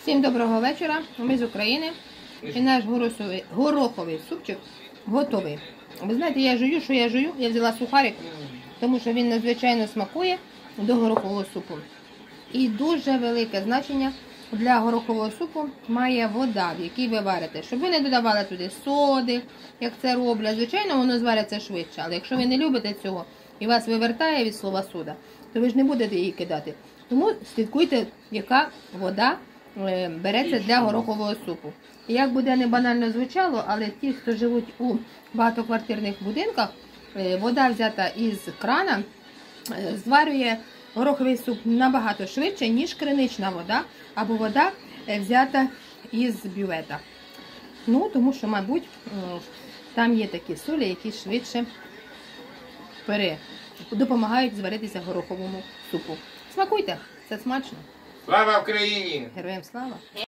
Всім доброго вечора, ми з України і наш гороховий супчик готовий. Ви знаєте, я жую, що я жую, я взяла сухарик, тому що він надзвичайно смакує до горохового супу. І дуже велике значення для горохового супу має вода, в якій ви варите. Щоб ви не додавали туди соди, як це роблять. Звичайно, воно звариться швидше, але якщо ви не любите цього і вас вивертає від слова сода, то ви ж не будете її кидати. Тому слідкуйте, яка вода береться для горохового супу. І як буде не банально звучало, але ті, хто живуть у багатоквартирних будинках, вода взята із крана зварює гороховий суп набагато швидше, ніж кринична вода або вода взята із бювета. Ну, тому що, мабуть, там є такі солі, які швидше допомагають зваритися гороховому супу. Смакуйте, це смачно. Слава Україні! Героям слава!